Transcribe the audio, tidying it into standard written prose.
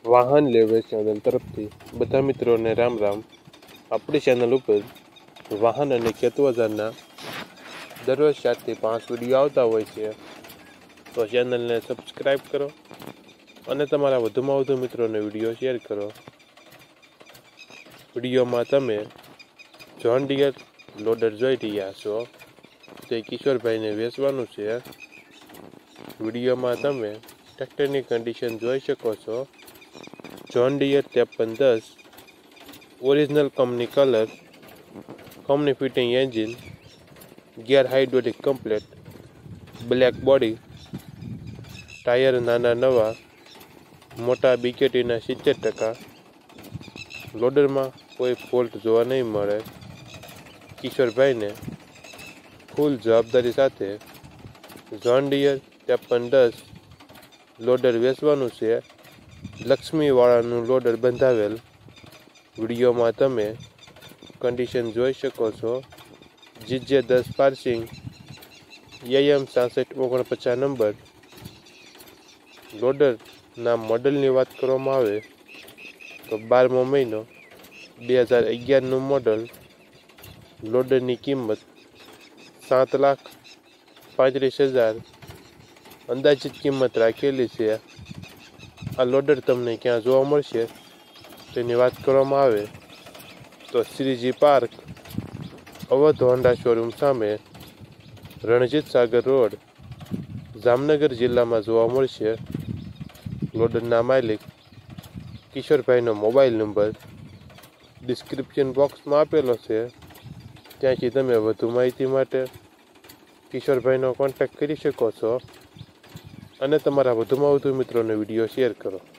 વાહન લેવે ચેનલ તરફથી બધા મિત્રોને રામ રામ। આપણી ચેનલ ઉપર વાહન અને ખેત બજારના દરરોજ 4 થી 5 વિડીયો આવતા હોય છે, તો ચેનલને સબસ્ક્રાઈબ કરો અને તમારા વધુમાં વધુ મિત્રોને વિડીયો શેર કરો। વિડીયોમાં તમે જોન ડિયર લોડર જોઈ રહ્યા છો, તે કિશોરભાઈને વેચવાનું છે। વિડીયોમાં તમે ટ્રેક્ટરની કન્ડિશન જોઈ શકો છો। John Deere 5310 original company colour, company fitting engine, gear hydraulic complete, black body, tyre નાના નવા, મોટા બીકેટીના 70%। લોડરમાં કોઈ ફોલ્ટ જોવા નહીં મળે। કિશોરભાઈને ફૂલ જવાબદારી સાથે જોન ડિયર 5310 લોડર વેચવાનું છે। લક્ષ્મીવાળાનું લોડર બંધાવેલ। વિડીયોમાં તમે કન્ડિશન જોઈ શકો છો। GJ10 passing, AM 6649 number. લોડરના મોડલની વાત કરવામાં આવે તો 12મો મહિનો 2011નું મોડલ। લોડરની કિંમત 7,35,000 અંદાજિત કિંમત રાખેલી છે। આ લોડર તમને ક્યાં જોવા મળશે તેની વાત કરવામાં આવે તો Shriji park, Awadh Honda showroom સામે, રણજીત સાગર રોડ, જામનગર જિલ્લામાં જોવા મળશે। લોડરના માલિક કિશોરભાઈનો મોબાઈલ નંબર ડિસ્ક્રિપ્શન બોક્સમાં આપેલો છે, ત્યાંથી તમે વધુ માહિતી માટે કિશોરભાઈનો કોન્ટેક્ટ કરી શકો છો અને તમારા વધુમાં વધુ મિત્રોને વિડીયો શેર કરો।